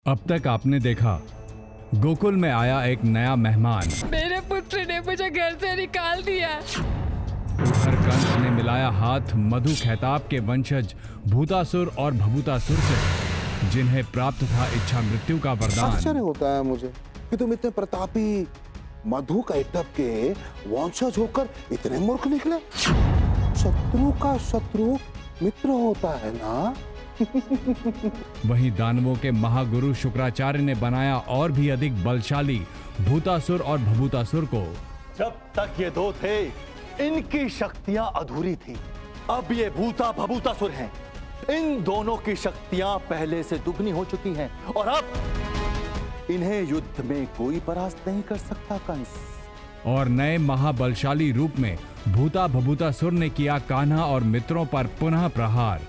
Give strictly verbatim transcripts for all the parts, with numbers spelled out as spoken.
अब तक आपने देखा गोकुल में आया एक नया मेहमान। मेरे पुत्र ने मुझे घर से निकाल दिया। उधर कंस ने मिलाया हाथ मधु खैताब के वंशज भूतासुर और भभूतासुर से, जिन्हें प्राप्त था इच्छा मृत्यु का वरदान। आश्चर्य होता है मुझे कि तुम इतने प्रतापी मधु कैटब के वंशज होकर इतने मूर्ख निकले। शत्रु का शत्रु मित्र होता है ना। वहीं दानवों के महागुरु शुक्राचार्य ने बनाया और भी अधिक बलशाली भूतासुर और भभूतासुर को। जब तक ये दो थे इनकी शक्तियां अधूरी थी, अब ये भूता भभूतासुर हैं। इन दोनों की शक्तियां पहले से दुगनी हो चुकी हैं और अब इन्हें युद्ध में कोई परास्त नहीं कर सकता कंस। और नए महाबलशाली रूप में भूता भभूतासुर ने किया कान्हा और मित्रों पर पुनः प्रहार।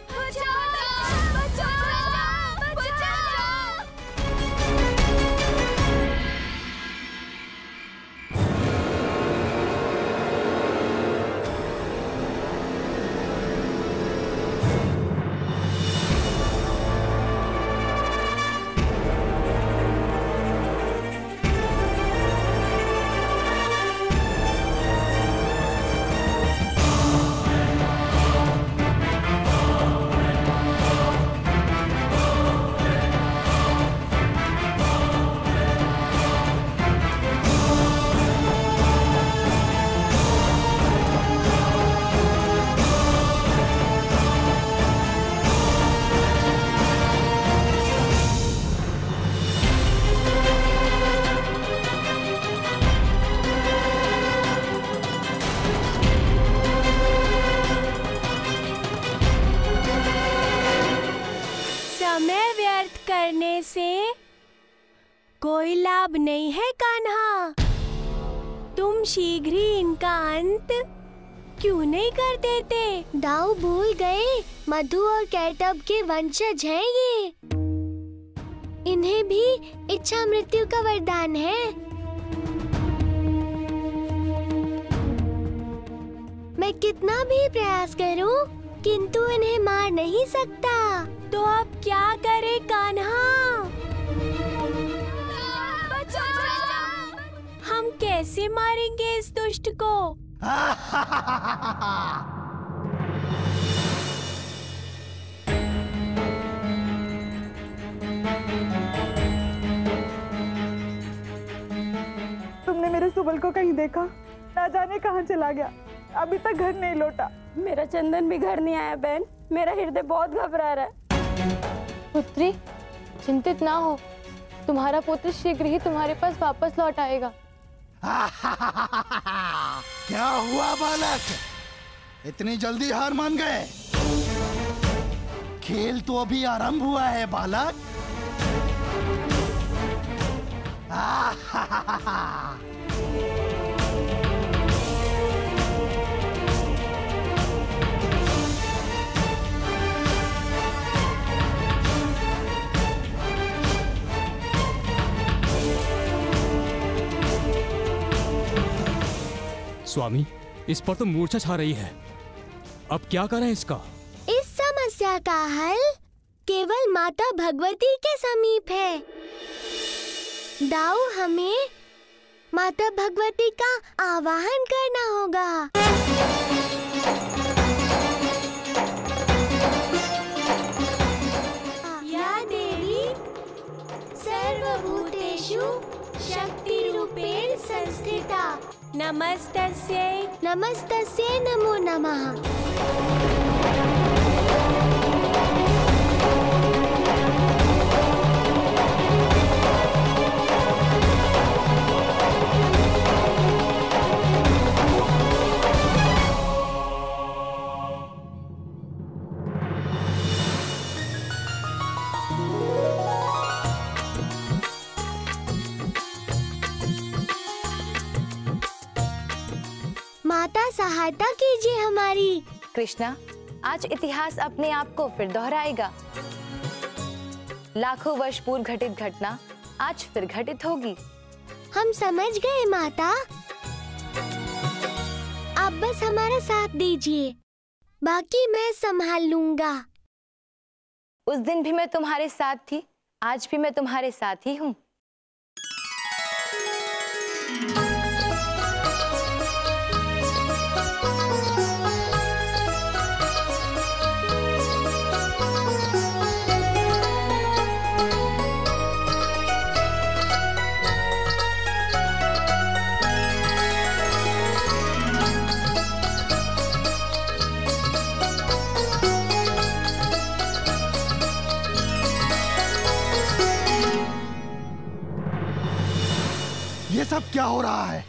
कोई लाभ नहीं है कान्हा। तुम शीघ्र ही इनका अंत क्यों नहीं कर देते? दाऊ भूल गए मधु और कैटब के वंशज हैं ये। इन्हें भी इच्छा मृत्यु का वरदान है। मैं कितना भी प्रयास करूं, किंतु इन्हें मार नहीं सकता। तो अब क्या करे कान्हा? हम कैसे मारेंगे इस दुष्ट को? तुमने मेरे सुबल को कहीं देखा? ना जाने कहाँ चला गया, अभी तक घर नहीं लौटा। मेरा चंदन भी घर नहीं आया बहन, मेरा हृदय बहुत घबरा रहा है। पुत्री चिंतित ना हो, तुम्हारा पुत्र शीघ्र ही तुम्हारे पास वापस लौट आएगा। क्या हुआ बालक, इतनी जल्दी हार मान गए? खेल तो अभी आरंभ हुआ है बालक। स्वामी, इस पर तो मूर्छा छा रही है, अब क्या करें इसका? इस समस्या का हल केवल माता भगवती के समीप है। दाऊ हमें माता भगवती का आवाहन करना होगा। या देवी सर्वभूतेषु शक्ति रूपेण संस्थिता। नमस्तस्यै नमस्तस्यै नमो नमः। माता सहायता कीजिए हमारी। कृष्णा, आज इतिहास अपने आप को फिर दोहराएगा। लाखों वर्ष पूर्व घटित घटना आज फिर घटित होगी। हम समझ गए माता, आप बस हमारा साथ दीजिए, बाकी मैं संभाल लूंगा। उस दिन भी मैं तुम्हारे साथ थी आज भी मैं तुम्हारे साथ ही हूँ। ये सब क्या हो रहा है?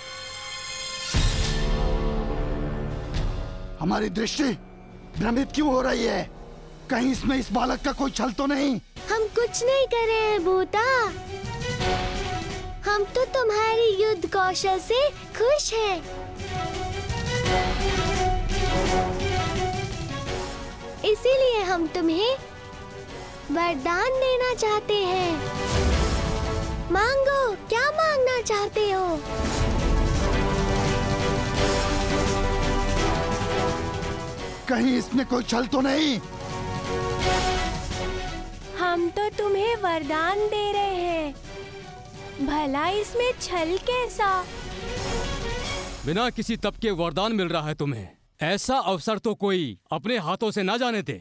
हमारी दृष्टि भ्रमित क्यों हो रही है? कहीं इसमें इस बालक का कोई छल तो नहीं? हम कुछ नहीं कर रहे हैं भूता। हम तो तुम्हारी युद्ध कौशल से खुश हैं। इसीलिए हम तुम्हें वरदान देना चाहते हैं। मांगो, क्या मांगना चाहते हो? कहीं इसमें कोई छल तो नहीं? हम तो तुम्हें वरदान दे रहे हैं, भला इसमें छल कैसा? बिना किसी तप के वरदान मिल रहा है तुम्हें। ऐसा अवसर तो कोई अपने हाथों से ना जाने दे।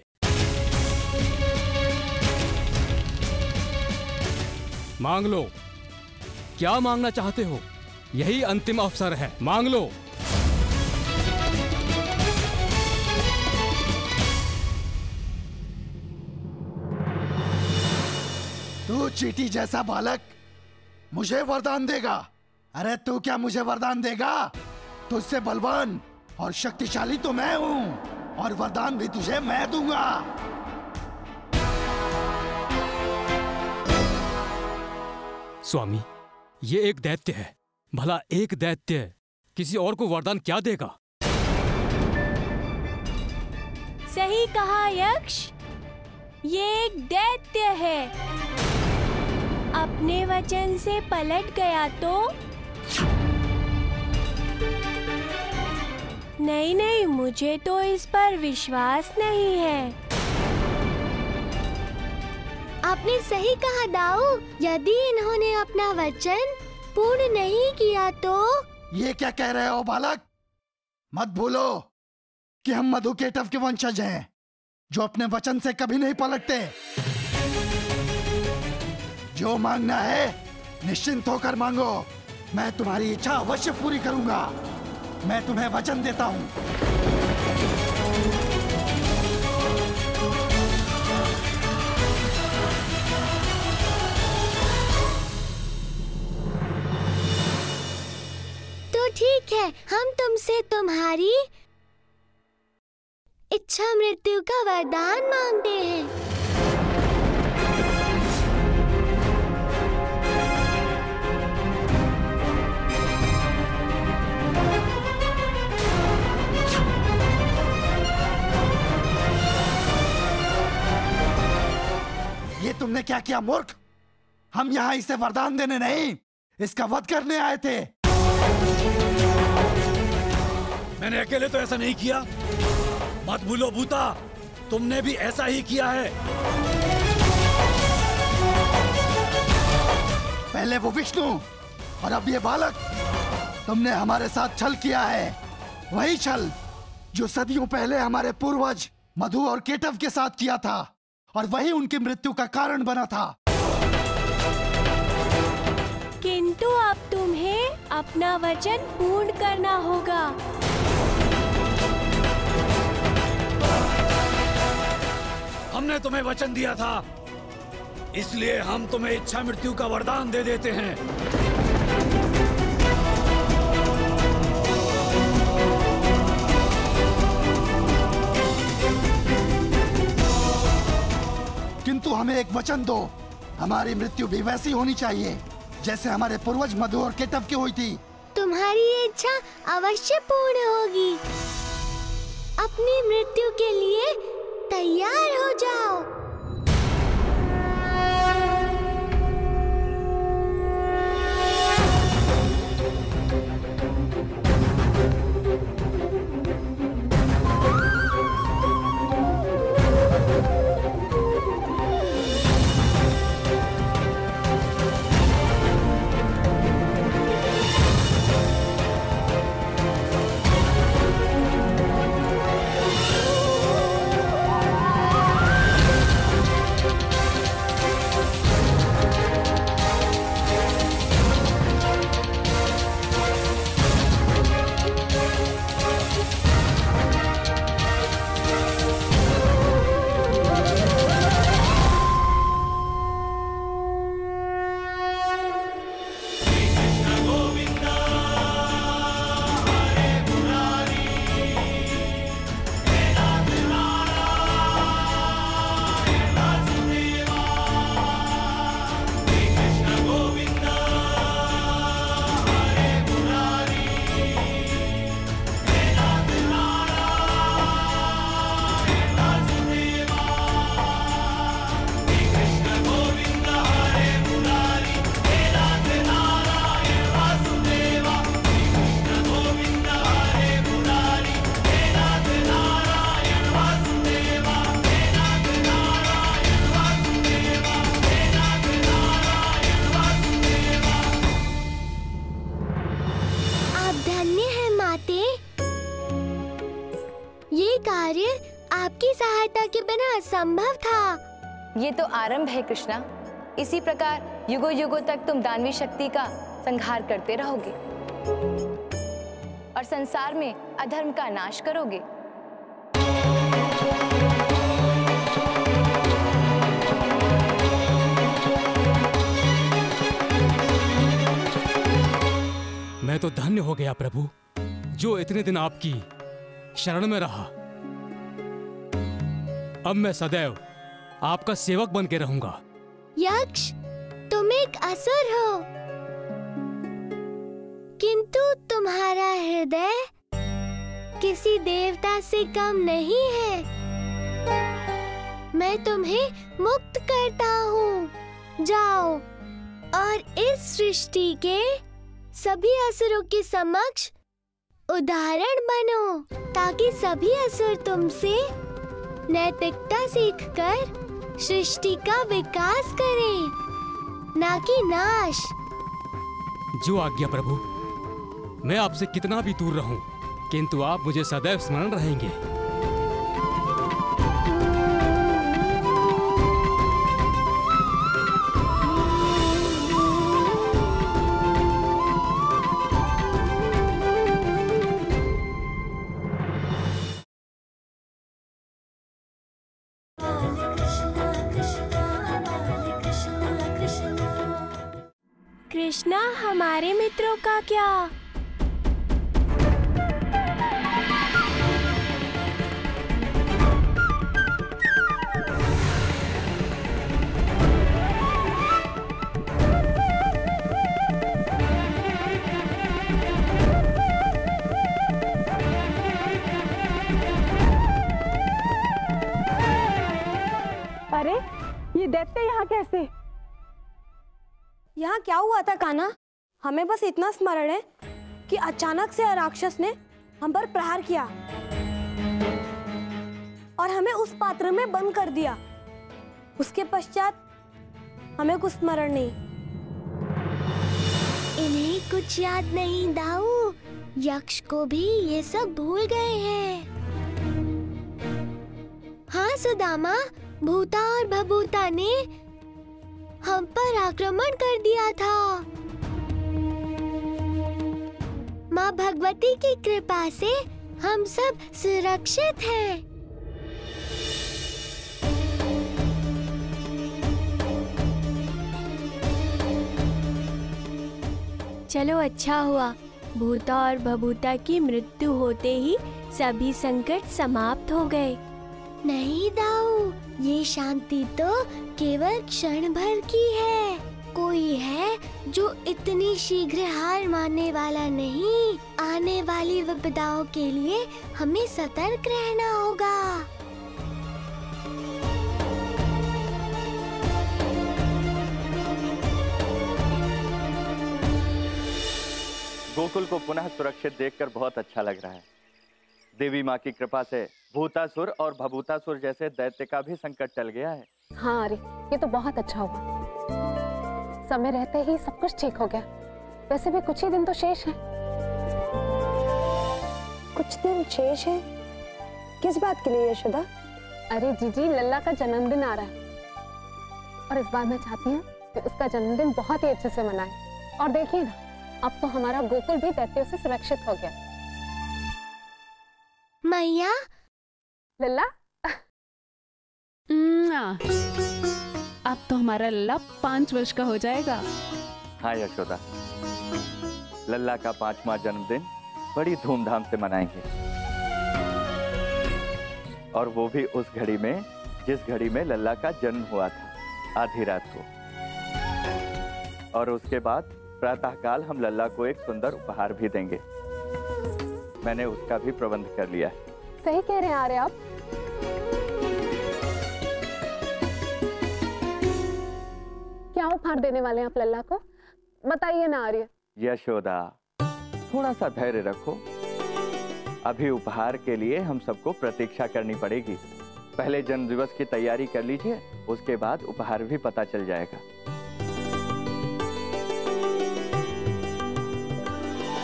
मांग लो, क्या मांगना चाहते हो? यही अंतिम अवसर है, मांग लो। तू चींटी जैसा बालक मुझे वरदान देगा? अरे तू क्या मुझे वरदान देगा? तुझसे बलवान और शक्तिशाली तो मैं हूँ, और वरदान भी तुझे मैं दूंगा। स्वामी, ये एक दैत्य है। भला एक दैत्य किसी और को वरदान क्या देगा? सही कहा यक्ष, ये एक दैत्य है। अपने वचन से पलट गया तो? नहीं नहीं, मुझे तो इस पर विश्वास नहीं है। आपने सही कहा दाऊ, यदि इन्होंने अपना वचन पूर्ण नहीं किया तो? ये क्या कह रहे हो बालक? मत भूलो कि हम मधुकेटव के वंशज हैं, जो अपने वचन से कभी नहीं पलटते। जो मांगना है निश्चिंत होकर मांगो, मैं तुम्हारी इच्छा अवश्य पूरी करूंगा। मैं तुम्हें वचन देता हूं। तो ठीक है, हम तुमसे तुम्हारी इच्छा मृत्यु का वरदान मांगते हैं। ये तुमने क्या किया मूर्ख? हम यहाँ इसे वरदान देने नहीं, इसका वध करने आए थे। मैंने अकेले तो ऐसा नहीं किया। मत भूलो भूता, तुमने भी ऐसा ही किया है। पहले वो विष्णु और अब ये बालक। तुमने हमारे साथ छल किया है, वही छल जो सदियों पहले हमारे पूर्वज मधु और केटव के साथ किया था, और वही उनकी मृत्यु का कारण बना था। किंतु अब तुम्हें अपना वचन पूर्ण करना होगा। हमने तुम्हें वचन दिया था, इसलिए हम तुम्हें इच्छा मृत्यु का वरदान दे देते हैं। किंतु हमें एक वचन दो, हमारी मृत्यु भी वैसी होनी चाहिए जैसे हमारे पूर्वज मधु और केटव की हुई थी। तुम्हारी इच्छा अवश्य पूर्ण होगी। अपनी मृत्यु के लिए तैयार हो जाओ। आपकी सहायता के बिना असंभव था। ये तो आरंभ है कृष्णा। इसी प्रकार युगों युगों तक तुम दानवी शक्ति का संहार करते रहोगे और संसार में अधर्म का नाश करोगे। मैं तो धन्य हो गया प्रभु, जो इतने दिन आपकी शरण में रहा। अब मैं सदैव आपका सेवक बन के रहूंगा। यक्ष, तुम एक असुर हो, किंतु तुम्हारा हृदय किसी देवता से कम नहीं है। मैं तुम्हें मुक्त करता हूँ। जाओ और इस सृष्टि के सभी असुरों के समक्ष उदाहरण बनो, ताकि सभी असुर तुमसे नैतिकता सीखकर सृष्टि का विकास करें, ना कि नाश। जो आज्ञा प्रभु। मैं आपसे कितना भी दूर रहूं, किंतु आप मुझे सदैव स्मरण रहेंगे। कृष्णा, हमारे मित्रों का क्या? अरे, ये दैत्य यहाँ कैसे? यहाँ क्या हुआ था कान्हा? हमें बस इतना स्मरण है कि अचानक से राक्षस ने हम पर प्रहार किया और हमें उस पात्र में बंद कर दिया। उसके पश्चात हमें कुछ स्मरण नहीं। इन्हें कुछ याद नहीं दाऊ। यक्ष को भी ये सब भूल गए हैं। हाँ सुदामा, भूता और भभूता ने हम पर आक्रमण कर दिया था। माँ भगवती की कृपा से हम सब सुरक्षित हैं। चलो, अच्छा हुआ भूता और भभूता की मृत्यु होते ही सभी संकट समाप्त हो गए। नहीं दाऊ, ये शांति तो केवल क्षण भर की है। कोई है जो इतनी शीघ्र हार मानने वाला नहीं। आने वाली विपदाओं के लिए हमें सतर्क रहना होगा। गोकुल को पुनः सुरक्षित देखकर बहुत अच्छा लग रहा है। देवी माँ की कृपा से भूतासुर और भभूतासुर जैसे दैत्य का भी संकट टल गया है। हाँ अरे, ये तो बहुत अच्छा हुआ। समय रहते ही सब कुछ ठीक हो गया। वैसे भी कुछ ही दिन तो शेष है। कुछ दिन शेष है? किस बात के लिए यशोदा? अरे जीजी, लल्ला का जन्मदिन आ रहा है और इस बार मैं चाहती हूँ कि उसका जन्मदिन बहुत ही अच्छे से मनाए। और देखिए ना, अब तो हमारा गोकुल भी दैत्यों से सुरक्षित हो गया। मैया, लल्ला, अब तो हमारा लल्ला पांच वर्ष का हो जाएगा। हाँ यशोदा, लल्ला का पांचवा जन्मदिन बड़ी धूमधाम से मनाएंगे, और वो भी उस घड़ी में जिस घड़ी में लल्ला का जन्म हुआ था, आधी रात को। और उसके बाद प्रातःकाल हम लल्ला को एक सुंदर उपहार भी देंगे। मैंने उसका भी प्रबंध कर लिया है। सही कह रहे हैं आर्य आप। क्या उपहार देने वाले हैं आप लल्ला को? बताइए ना आर्य। यशोदा, थोड़ा सा धैर्य रखो। अभी उपहार के लिए हम सबको प्रतीक्षा करनी पड़ेगी। पहले जन्मदिवस की तैयारी कर लीजिए, उसके बाद उपहार भी पता चल जाएगा।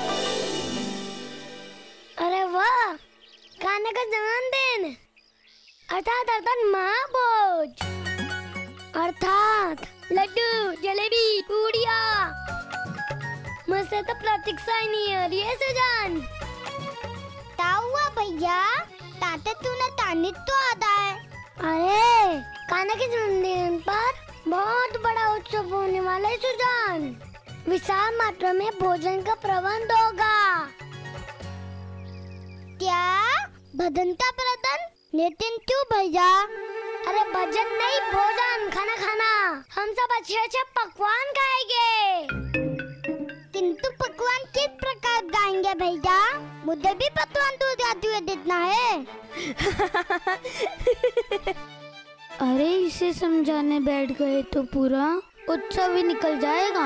अरे वाह, कान्हा का जन्मदिन। अर्थात अर्थात महाभोज, अर्थात लड्डू, जलेबी, पूड़िया। मुझसे तो प्रतीक्षा ही नहीं हो रही है सुजान। क्या हुआ भैया? ताते तूने तानित तो आता है। अरे कान्हा के जन्मदिन पर बहुत बड़ा उत्सव होने वाला है सुजान। विशाल मात्रा में भोजन का प्रबंध होगा। क्या भजन का प्रबंध? लेकिन क्यों भैया? अरे भजन नहीं, भोजन, खाना खाना। हम सब अच्छे अच्छे पकवान खाएंगे। किंतु पकवान किस प्रकार गाएंगे भैया? मुझे भी पकवान तो जाते हुए देखना है। अरे इसे समझाने बैठ गए तो पूरा उत्सव ही निकल जाएगा।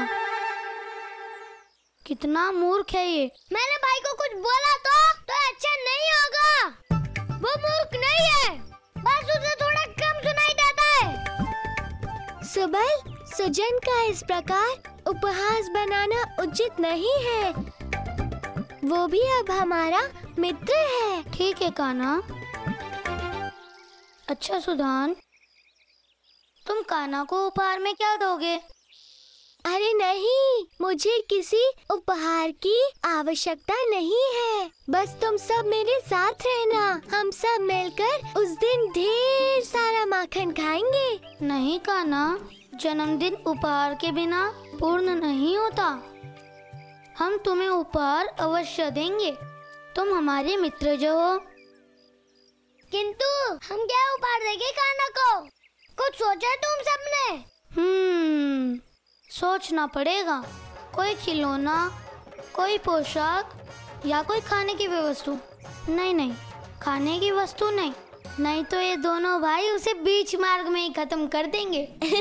कितना मूर्ख है ये। मैंने भाई को कुछ बोला तो तो अच्छा नहीं होगा। वो मूर्ख नहीं है, बस उसे थोड़ा कम सुनाई देता है। सुबह सुजन का इस प्रकार उपहास बनाना उचित नहीं है। वो भी अब हमारा मित्र है। ठीक है कान्हा। अच्छा सुधान, तुम कान्हा को उपहार में क्या दोगे? अरे नहीं, मुझे किसी उपहार की आवश्यकता नहीं है। बस तुम सब मेरे साथ रहना। हम सब मिलकर उस दिन ढेर सारा माखन खाएंगे। नहीं कान्हा, जन्मदिन उपहार के बिना पूर्ण नहीं होता। हम तुम्हें उपहार अवश्य देंगे। तुम हमारे मित्र जो हो। किंतु हम क्या उपहार देंगे कान्हा को? कुछ सोचा है तुम सबने? हम्म सोचना पड़ेगा। कोई खिलौना, कोई पोशाक या कोई खाने की वस्तु। नहीं नहीं, खाने की वस्तु नहीं, नहीं तो ये दोनों भाई उसे बीच मार्ग में ही खत्म कर देंगे।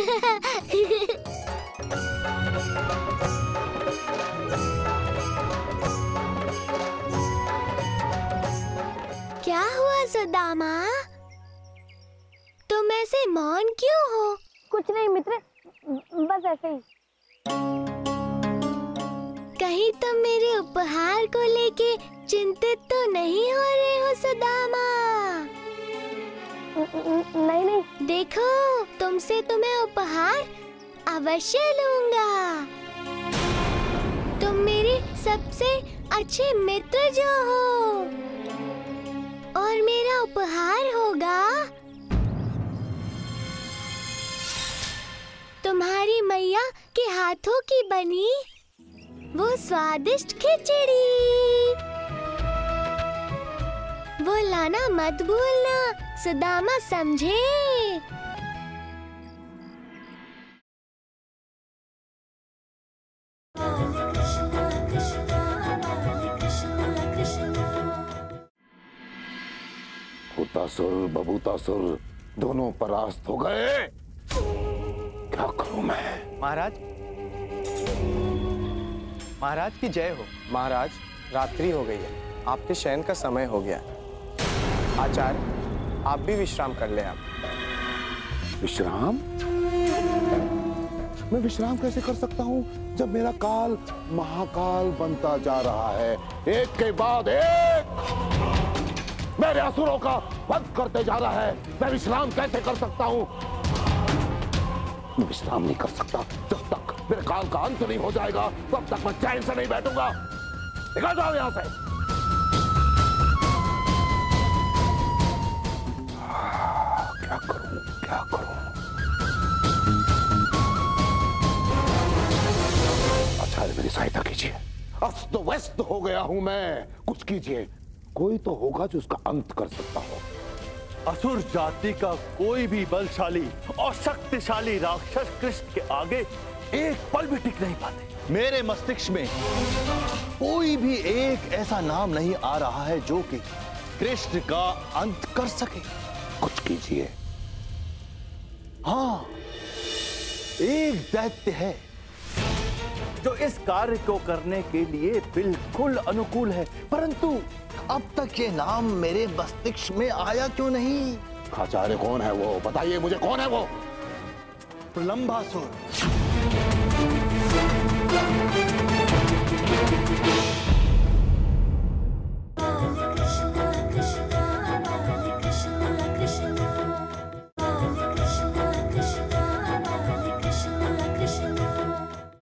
क्या हुआ सुदामा? तुम ऐसे मौन क्यों हो? कुछ नहीं मित्र, बस ऐसे ही। कहीं तुम मेरे उपहार को लेके चिंतित तो नहीं हो रहे हो सुदामा? नहीं नहीं। देखो, तुमसे तुम्हें उपहार अवश्य लूंगा। तुम मेरे सबसे अच्छे मित्र जो हो, और मेरा उपहार होगा तुम्हारी मैया के हाथों की बनी वो स्वादिष्ट खिचड़ी। वो लाना मत भूलना सुदामा, समझे? भूतासुर बभूतासुर दोनों परास्त हो गए। क्या करूं मैं? महाराज, महाराज की जय हो। महाराज, रात्रि हो गई है, आपके शयन का समय हो गया। आचार्य, आप भी विश्राम कर ले। आप विश्राम? मैं विश्राम कैसे कर सकता हूँ जब मेरा काल महाकाल बनता जा रहा है? एक के बाद एक मेरे असुरों का वध करते जा रहा है। मैं विश्राम कैसे कर सकता हूँ? मैं विश्राम नहीं कर सकता जब तक मेरे काल का अंत नहीं हो जाएगा। तब तक मैं चैन से नहीं बैठूंगा। निकल जाओ यहां से। आ, क्या करूं क्या करूं? आचार्य, मेरी सहायता कीजिए। अस्त व्यस्त हो गया हूं मैं। कुछ कीजिए। कोई तो होगा जो उसका अंत कर सकता हो। असुर जाति का कोई भी बलशाली और शक्तिशाली राक्षस कृष्ण के आगे एक पल भी टिक नहीं पाते। मेरे मस्तिष्क में कोई भी एक ऐसा नाम नहीं आ रहा है जो कि कृष्ण का अंत कर सके। कुछ कीजिए। हाँ, एक दैत्य है जो इस कार्य को करने के लिए बिल्कुल अनुकूल है, परंतु अब तक ये नाम मेरे मस्तिष्क में आया क्यों नहीं? आचार्य, कौन है वो? बताइए मुझे, कौन है वो? प्रलंबासुर।